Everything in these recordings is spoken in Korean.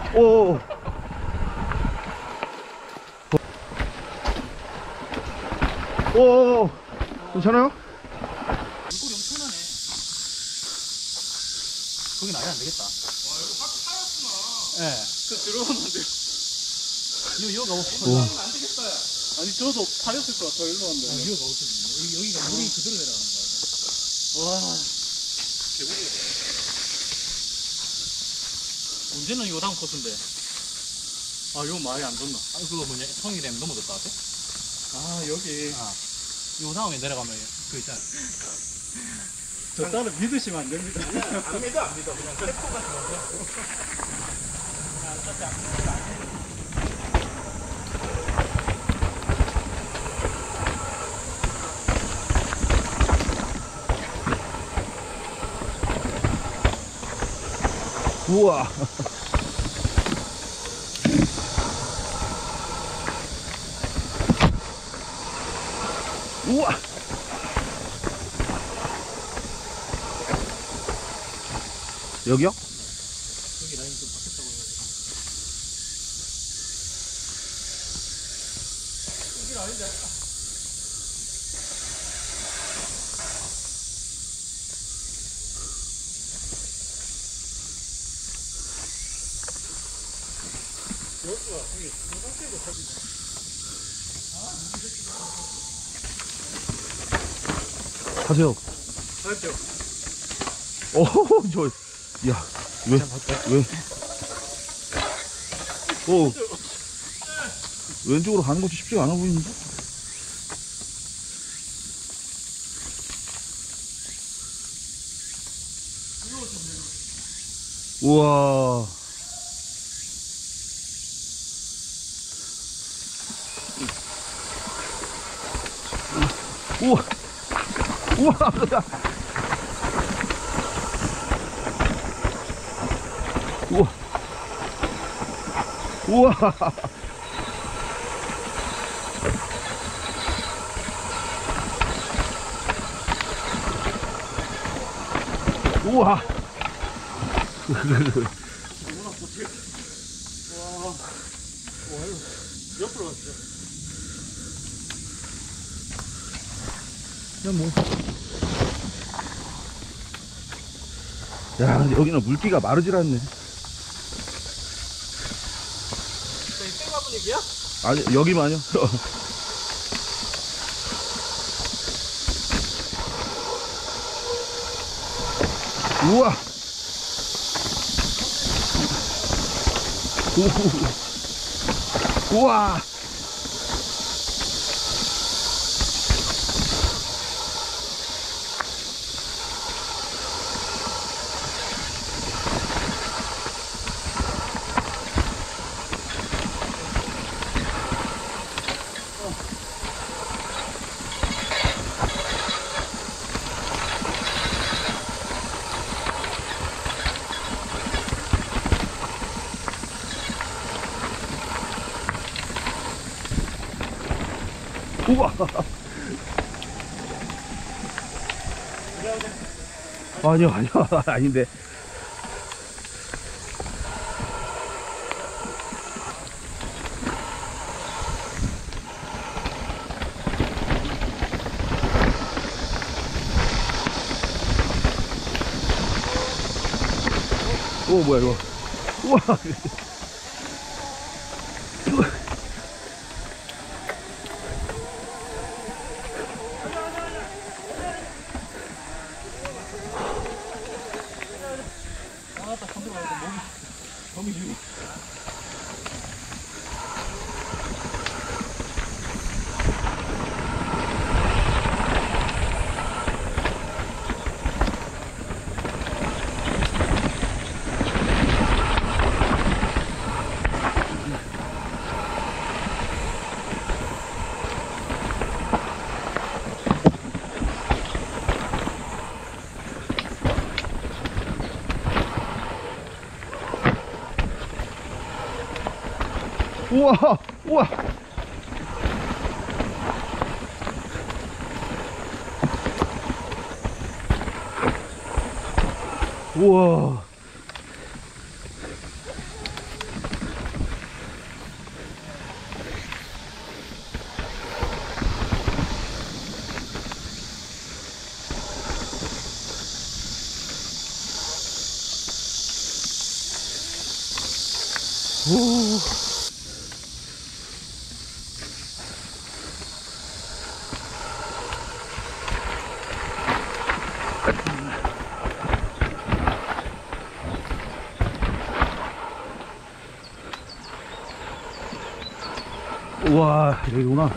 오. 오. 괜찮아요? 물고기 엄청나네. 거긴 아예 안 되겠다. 와, 이거 확 파였구나. 예. 그 들어오면 안 돼요. 이거 가봅시다. 안 되겠어요. 아니, 저도 파였을 거야. 더 일로 간다. 이거 가봅시다. 여기가 물이 그대로 내려가는 거야. 와. 대박이다. 문제는 이거 다음 코스인데. 아, 이거 말이 안 좋나. 아, 그거 뭐냐. 성이 되면 넘어졌다 하지? 아, 여기. 아. 요 다음에 내려가면 그 있잖아. 저 딸을 믿으시면 안 됩니다. 안 믿어, 안 믿어. 그냥 세포 같은 거죠. 우와. 우와. 여기요? 여기 라인 좀 바뀌었다고 해가지고. 여기 라인데. 여기가 여기 중간대고 저기다. 가세요. 갈게요. 오, 야, 왜? 왼쪽으로 가는 것도 쉽지가 않아 보이는데? 우와. 우와. 우와. 우와. 우와. 우와. 옆으로 가시죠. 그냥 뭐. 야, 근데 여기는 물기가 마르질 않네. 저희 땡가 분위기야? 아니, 여기만요. 우와. 우와. 우와. 아니요, 아니요. 아닌데. 오, 뭐야, 이거. 우와. 아, 딱 컨트롤 하니까 몸이 지금. 우와. 우와. 우와. 오. 우와, 여기구나.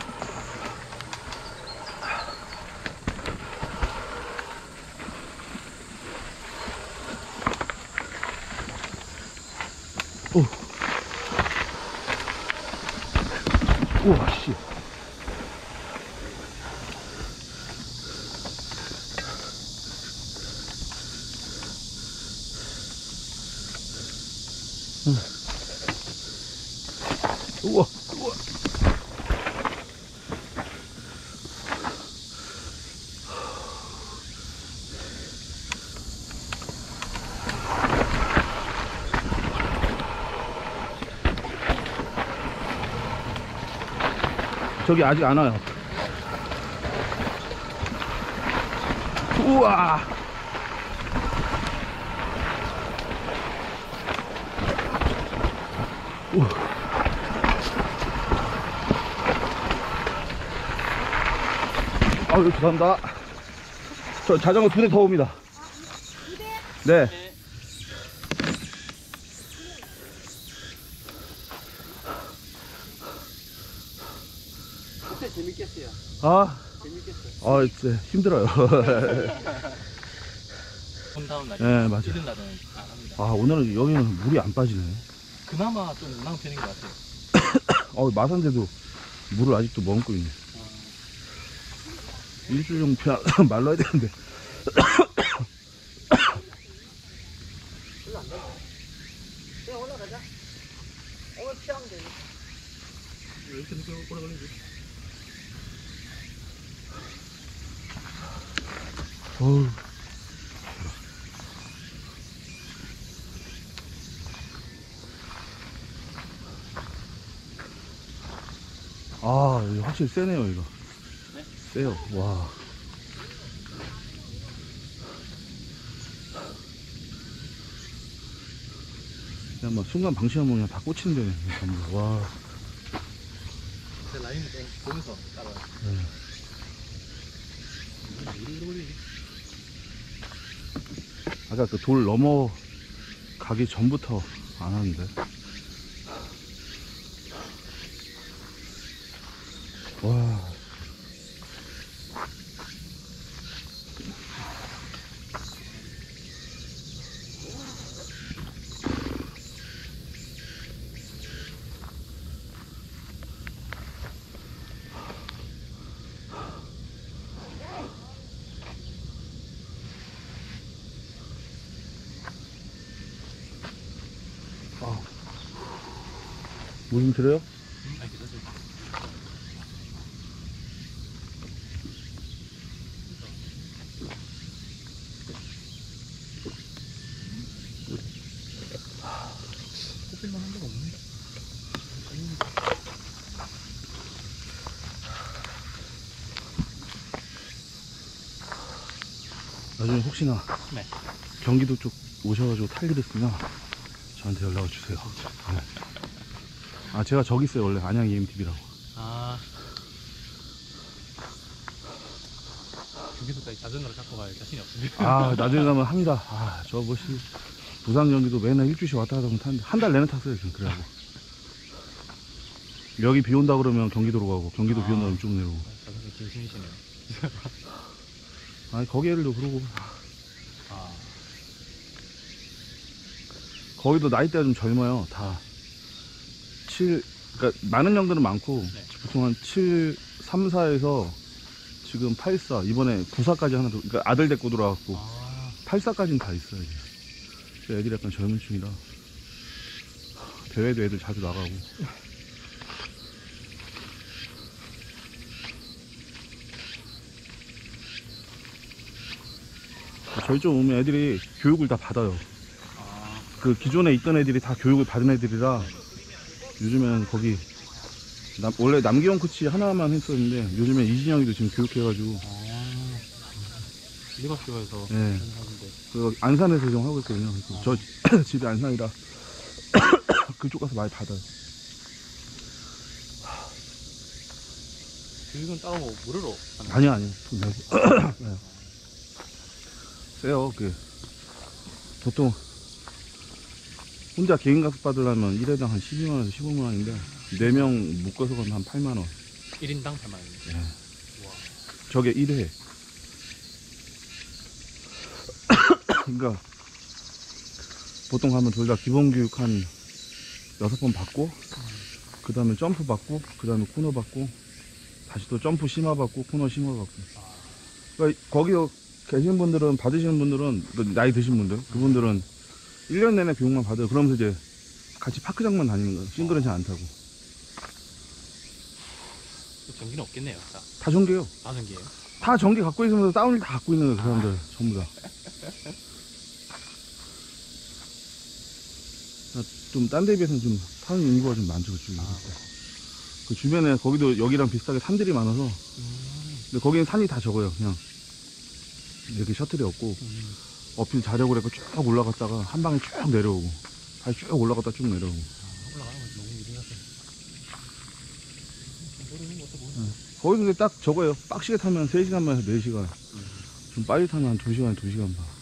오. 우와, 씨. 우와, 우와. 저기 아직 안 와요. 우와. 우와. 아유, 죄송합니다. 저 자전거 2대 더 옵니다. 네. 그때 재밌겠어요. 아, 재밌겠어요. 네, 힘들어요. 온 다음 날. 네, 맞아요. 이른 날은 안 합니다. 아, 오늘은 여기는 물이 안 빠지네. 그나마 좀 운항 편인 것 같아요. 마산대도 물을 아직도 머금고 있네. 일주일 정도 말라야 되는데. 그냥 올라가자. 오늘 피하면 되니. 왜 이렇게 늦게 오래 걸리지? 어우. 아, 이거 확실히 세네요, 이거. 네? 세요, 와. 그냥 막 순간 방심하면 그냥 다 꽂히는 데네, 전부. 와. 제 라인을 좀 보면서 따라요. 네. 물이 오래 걸리지? 아까 그 돌 넘어 가기 전부터 안 하는데. 와. 물 좀 들어요? 아니, 기다려. 꼽힐만 한 데가 없네. 나중에 혹시나 네. 경기도 쪽 오셔가지고 탈 일 있으면 저한테 연락을 주세요. 네. 아, 제가 저기 있어요, 원래. 안양 EMTV라고. 아. 여기서까지 자전거를 갖고 갈 자신이 없습니다. 아, 나중에 가면 합니다. 아, 저 뭐시 부산 경기도 맨날 일주일씩 왔다 갔다 하면 타는데 한 달 내내 탔어요, 지금. 그래가지고 여기 비 온다 그러면 경기도로 가고, 경기도 비 온다 그러면 쭉 내려오고. 자전거 진심이시네요. 아니, 거기에도 그러고. 아. 거기도 나이대가 좀 젊어요, 다. 그러니까 많은 형들은 많고, 네. 보통 한 7, 3, 4에서 지금 8, 4, 이번에 9, 4까지 하나 더, 그러니까 아들 데리고 들어왔고, 아. 8, 84까지는 다 있어요, 이제. 애들이 약간 젊은 층이라. 대회도 애들 자주 나가고. 저희 쪽 오면 애들이 교육을 다 받아요. 아. 그 기존에 있던 애들이 다 교육을 받은 애들이라 요즘엔 거기 원래 남기용 코치 하나만 했었는데 요즘엔 이진영이도 지금 교육해가지고 아. 리버쇼에서 네. 하는데. 그 안산에서 좀 하고 있거든요. 저 집이 안산이라 그쪽 가서 많이 받아요. 교육은 따로 뭐 무료로 하는 아니요, 아니요. 돈 내고. 네. 세요. 보통 혼자 개인 가습 받으려면 1회당 한 12만원에서 15만원인데 4명 묶어서 가면 한 8만원. 1인당 8만원인데. 네. 저게 1회. 그러니까 보통 가면 둘 다 기본 교육 한 6번 받고, 그 다음에 점프 받고, 그 다음에 코너 받고, 다시 또 점프 심화 받고, 코너 심화 받고. 그러니까 거기 계신 분들은, 받으시는 분들은, 나이 드신 분들, 그분들은 1년 내내 교육만 받아요. 그러면서 이제 같이 파크장만 다니는 거예요. 싱글은 잘 안 타고. 전기는 없겠네요. 다 전기예요. 다 전기예요. 다 전기 갖고 있으면서 다운힐 다 갖고 있는 거예요. 그 사람들 전부 다. 좀 딴 데 비해서는 좀 타는 인구가 좀 많죠. 그쪽에. 그 주변에 거기도 여기랑 비슷하게 산들이 많아서, 근데 거기는 산이 다 적어요. 그냥 이렇게 셔틀이 없고 어필 자력을 해서 쭉 올라갔다가 한 방에 쭉 내려오고, 다시 쭉 올라갔다 쭉 내려오고. 올라가는 건 너무 이르가서. 모르는 것도 모르는 거. 거기서 근데 딱 저거예요. 빡시게 타면 3시간만 해서 4시간. 좀 빨리 타면 한 2시간, 2시간 반.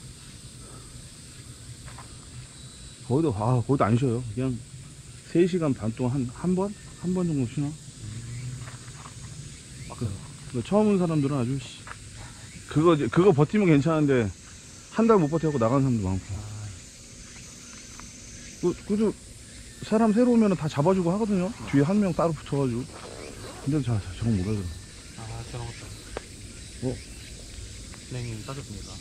거기도 안 쉬어요. 그냥 3시간 반 동안 한 번 정도 쉬나? 처음 온 사람들은 아주, 그거 버티면 괜찮은데, 한 달 못 버텨갖고 나가는 사람도 많고. 그래도 사람 새로 오면 다 잡아주고 하거든요. 뒤에 한 명 따로 붙여가지고. 근데 저건 못 하더라. 저런 것도. 뭐? 선생님 따졌습니까?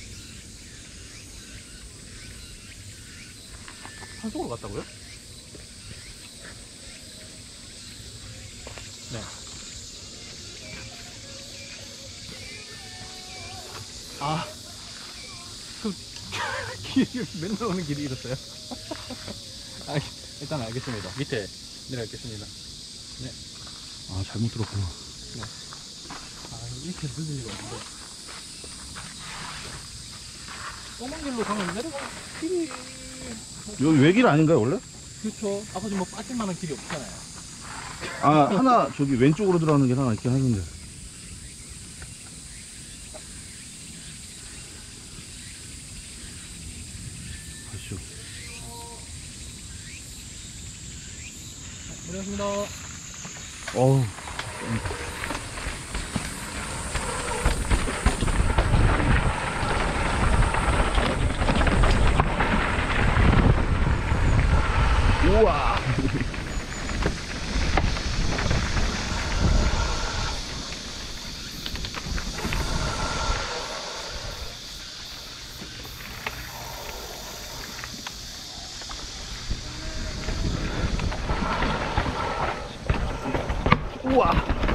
산속으로 갔다고요? 네. 길이 맨날 오는 길이 이렇어요? 일단 알겠습니다. 밑에 내려가겠습니다. 잘못 들었구나. 이렇게 들릴 리가 없는데. 검은 길로 가면 내려가 길이. 여기 외길 아닌가요, 원래? 그렇죠. 아까 지금 뭐 빠질 만한 길이 없잖아요. 하나, 저기 왼쪽으로 들어가는 게 하나 있긴 하는데. 가시죠. 고생하셨습니다. 어우. 우와. 우와.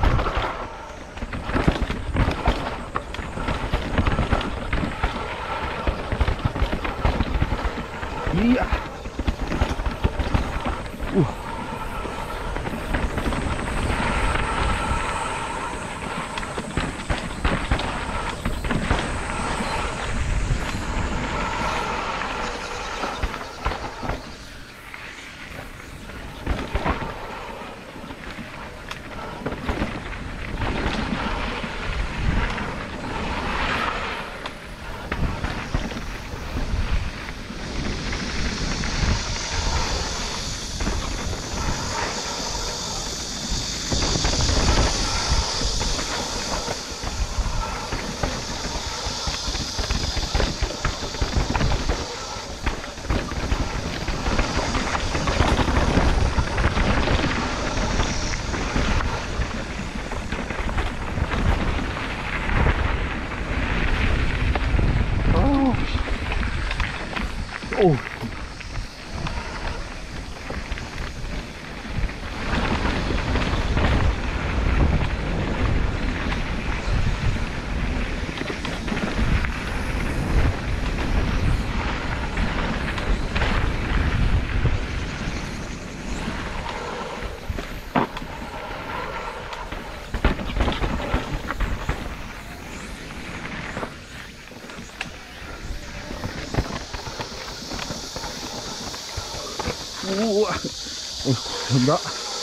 이야. 우와. 오, 간다.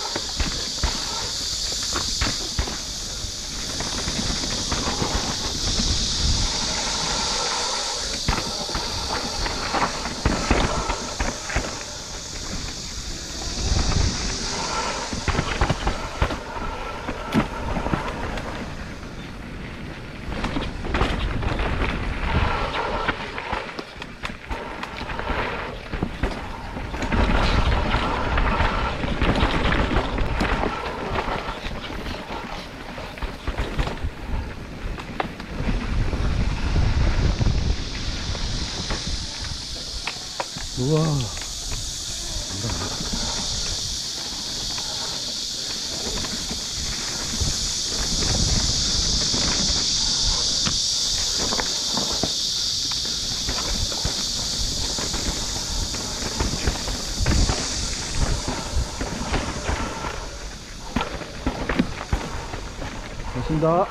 우와. 됐습니다.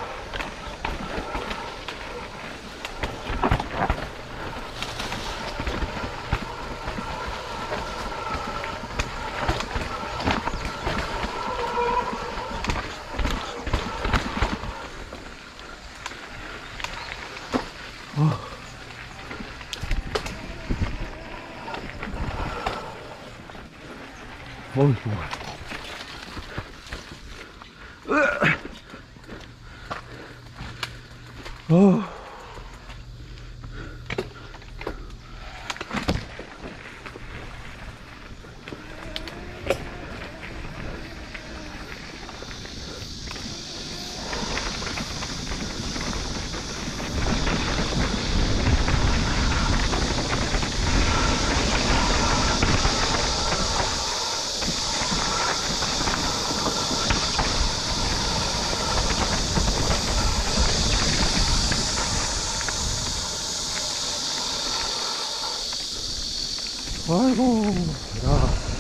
어이, 좋아. 아이고, 야.